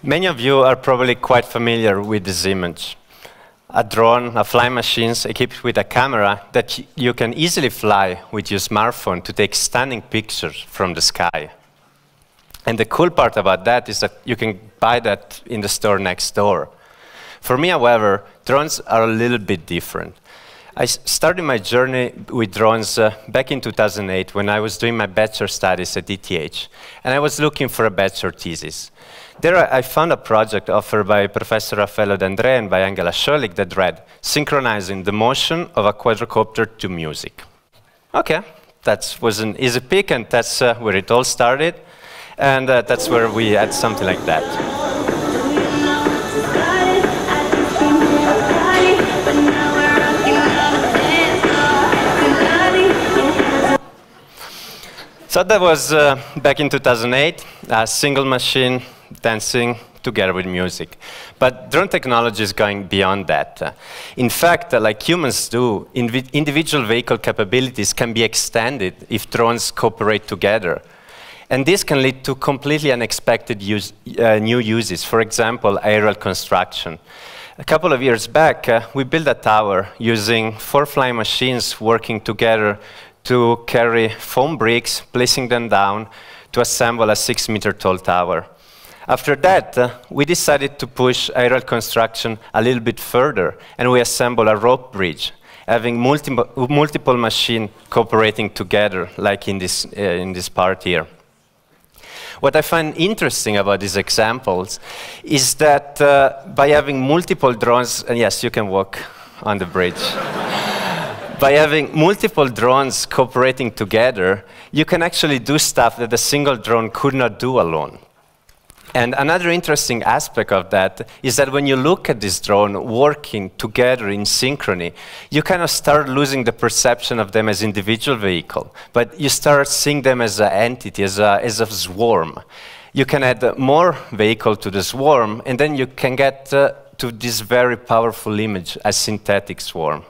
Many of you are probably quite familiar with this image. A drone, a flying machine equipped with a camera that you can easily fly with your smartphone to take stunning pictures from the sky. And the cool part about that is that you can buy that in the store next door. For me, however, drones are a little bit different. I started my journey with drones back in 2008 when I was doing my bachelor studies at ETH, and I was looking for a bachelor thesis. There I found a project offered by Professor Raffaello D'Andrea and by Angela Scholich that read, synchronizing the motion of a quadrocopter to music. Okay, that was an easy pick, and that's where it all started, and that's where we had something like that. So that was back in 2008, a single machine dancing together with music. But drone technology is going beyond that. In fact, like humans do, individual vehicle capabilities can be extended if drones cooperate together. And this can lead to completely unexpected new uses, for example, aerial construction. A couple of years back, we built a tower using 4 flying machines working together to carry foam bricks, placing them down to assemble a 6-meter tall tower. After that, we decided to push aerial construction a little bit further, and we assembled a rope bridge, having multiple machines cooperating together, like in this part here. What I find interesting about these examples is that by having multiple drones, and yes, you can walk on the bridge. By having multiple drones cooperating together, you can actually do stuff that a single drone could not do alone. And another interesting aspect of that is that when you look at this drone working together in synchrony, you kind of start losing the perception of them as individual vehicle, but you start seeing them as an entity, as a swarm. You can add more vehicle to the swarm, and then you can get to this very powerful image, a synthetic swarm.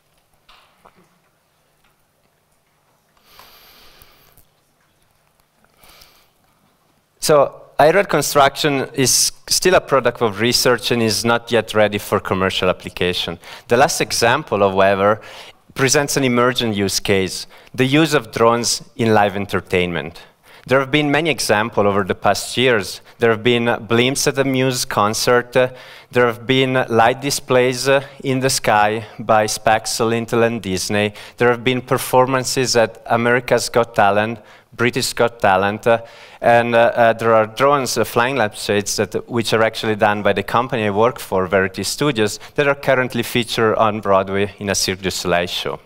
So aerial construction is still a product of research and is not yet ready for commercial application. The last example, however, presents an emergent use case, the use of drones in live entertainment. There have been many examples over the past years. There have been blimps at a Muse concert. There have been light displays in the sky by Spaxel, Intel, and Disney. There have been performances at America's Got Talent, British Got Talent, and there are drones, flying lampshades, which are actually done by the company I work for, Verity Studios, that are currently featured on Broadway in a Cirque du Soleil show.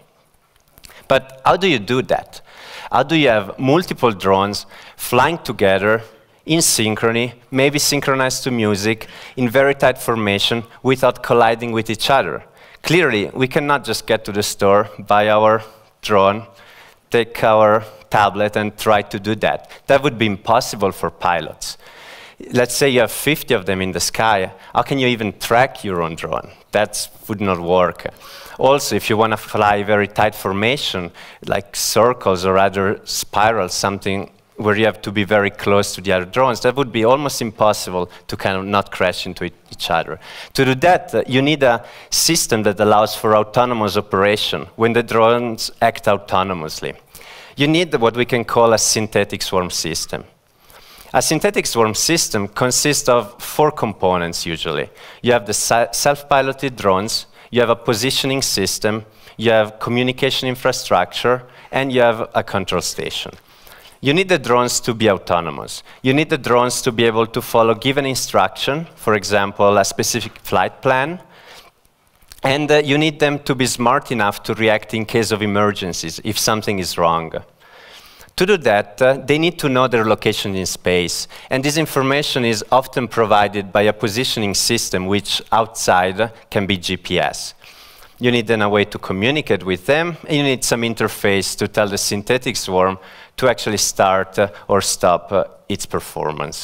But how do you do that? How do you have multiple drones flying together in synchrony, maybe synchronized to music, in very tight formation, without colliding with each other? Clearly, we cannot just get to the store, buy our drone, take our tablet and try to do that. That would be impossible for pilots. Let's say you have 50 of them in the sky. How can you even track your own drone? That would not work. Also, if you want to fly very tight formation, like circles or other spirals, something where you have to be very close to the other drones, that would be almost impossible to kind of not crash into each other. To do that, you need a system that allows for autonomous operation when the drones act autonomously. You need what we can call a synthetic swarm system. A synthetic swarm system consists of 4 components usually. You have the self-piloted drones, you have a positioning system, you have communication infrastructure, and you have a control station. You need the drones to be autonomous. You need the drones to be able to follow given instruction, for example, a specific flight plan, and you need them to be smart enough to react in case of emergencies, if something is wrong. To do that, they need to know their location in space, and this information is often provided by a positioning system, which outside can be GPS. You need then a way to communicate with them, and you need some interface to tell the synthetic swarm to actually start or stop its performance.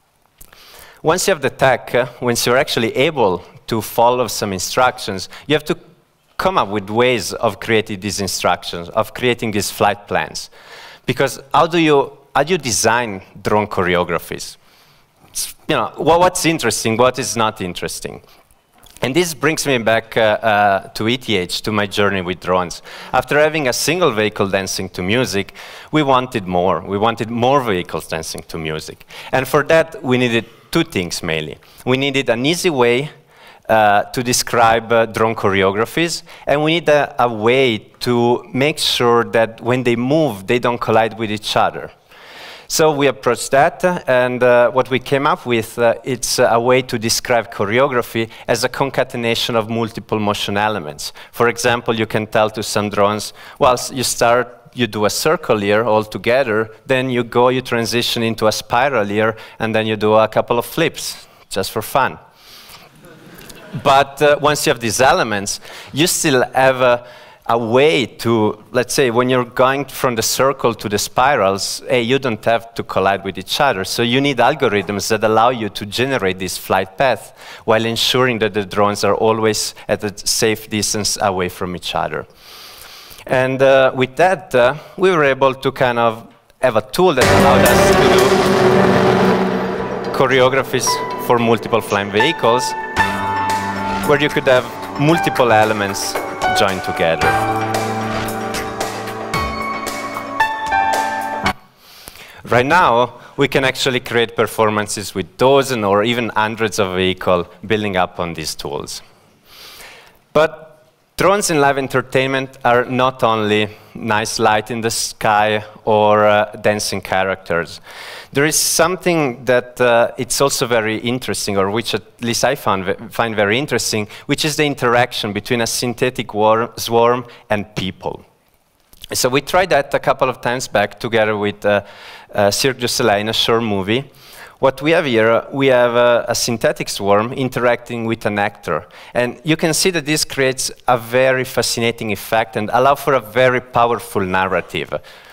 Once you have the tech, once you're actually able to follow some instructions, you have to come up with ways of creating these instructions, of creating these flight plans. Because how do you design drone choreographies? what's interesting, what is not interesting. And this brings me back to ETH, to my journey with drones. After having a single vehicle dancing to music, we wanted more. We wanted more vehicles dancing to music. And for that, we needed two things mainly. We needed an easy way to describe drone choreographies, and we need a way to make sure that when they move, they don't collide with each other. So we approached that, and what we came up with, it's a way to describe choreography as a concatenation of multiple motion elements. For example, you can tell to some drones, well, you do a circle here all together, then you transition into a spiral here, and then you do a couple of flips, just for fun. But once you have these elements, you still have a way to, let's say, when you're going from the circle to the spirals, hey, you don't have to collide with each other. So you need algorithms that allow you to generate this flight path while ensuring that the drones are always at a safe distance away from each other. And with that, we were able to kind of have a tool that allowed us to do choreographies for multiple flying vehicles, where you could have multiple elements joined together. Right now, we can actually create performances with dozens or even hundreds of vehicles building up on these tools. But drones in live entertainment are not only nice light in the sky or dancing characters. There is something that it's also very interesting, or which at least I find very interesting, which is the interaction between a synthetic swarm and people. So we tried that a couple of times back together with Cirque du Soleil in a short movie. What we have here, we have a synthetic swarm interacting with an actor. And you can see that this creates a very fascinating effect and allows for a very powerful narrative.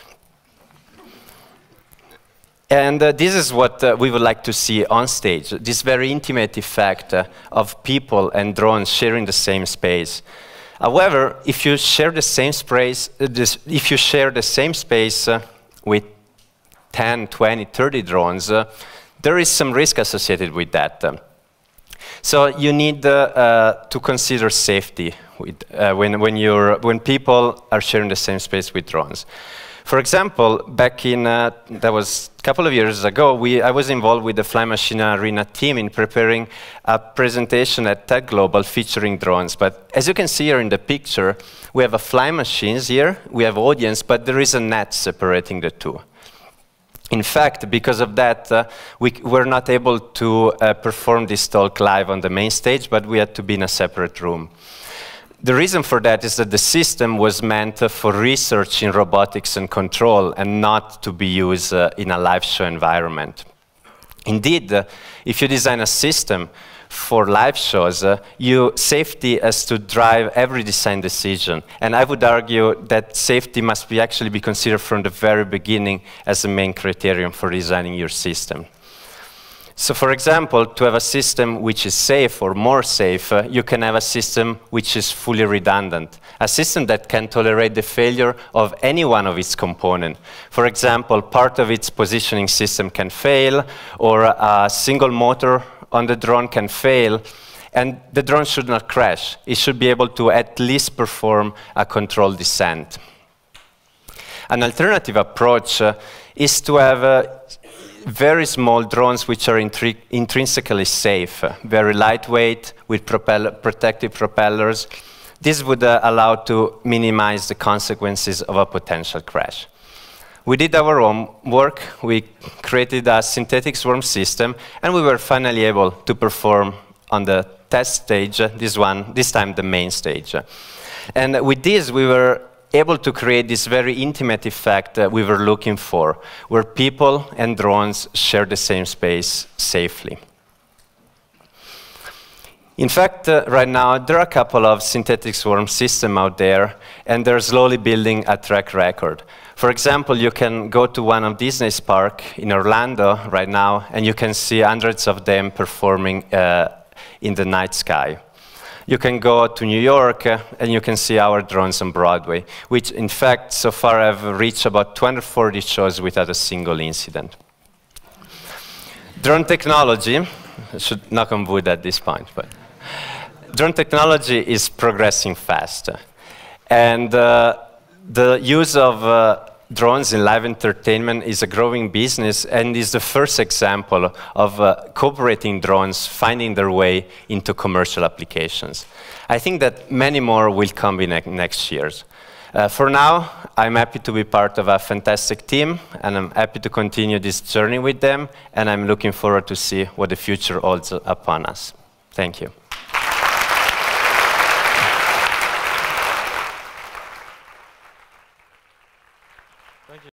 And this is what we would like to see on stage, this very intimate effect of people and drones sharing the same space. However, if you share the same space, with 10, 20, 30 drones, there is some risk associated with that. So you need to consider safety with, when people are sharing the same space with drones. For example, back in, that was a couple of years ago, I was involved with the Fly Machine Arena team in preparing a presentation at TED Global featuring drones. But as you can see here in the picture, we have a fly machines here, we have audience, but there is a net separating the two. In fact, because of that, we were not able to perform this talk live on the main stage, but we had to be in a separate room. The reason for that is that the system was meant for research in robotics and control and not to be used in a live show environment. Indeed, if you design a system for live shows, safety has to drive every design decision. And I would argue that safety must actually be considered from the very beginning as the main criterion for designing your system. So for example, to have a system which is safe or more safe, you can have a system which is fully redundant, a system that can tolerate the failure of any one of its components. For example, part of its positioning system can fail, or a single motor on the drone can fail, and the drone should not crash. It should be able to at least perform a controlled descent. An alternative approach is to have very small drones which are intrinsically safe, very lightweight with protective propellers. This would allow to minimize the consequences of a potential crash. We did our own work, we created a synthetic swarm system, and we were finally able to perform on the test stage, this time the main stage. And with this, we were able to create this very intimate effect that we were looking for, where people and drones share the same space safely. In fact, right now, there are a couple of synthetic swarm systems out there, and they're slowly building a track record. For example, you can go to one of Disney's parks in Orlando right now, and you can see hundreds of them performing in the night sky. You can go to New York, and you can see our drones on Broadway, which, in fact, so far have reached about 240 shows without a single incident. Drone technology, I should knock on wood at this point, but drone technology is progressing fast. And the use of drones in live entertainment is a growing business and is the first example of cooperating drones finding their way into commercial applications. I think that many more will come in next years. For now, I'm happy to be part of a fantastic team, and I'm happy to continue this journey with them, and I'm looking forward to see what the future holds upon us. Thank you.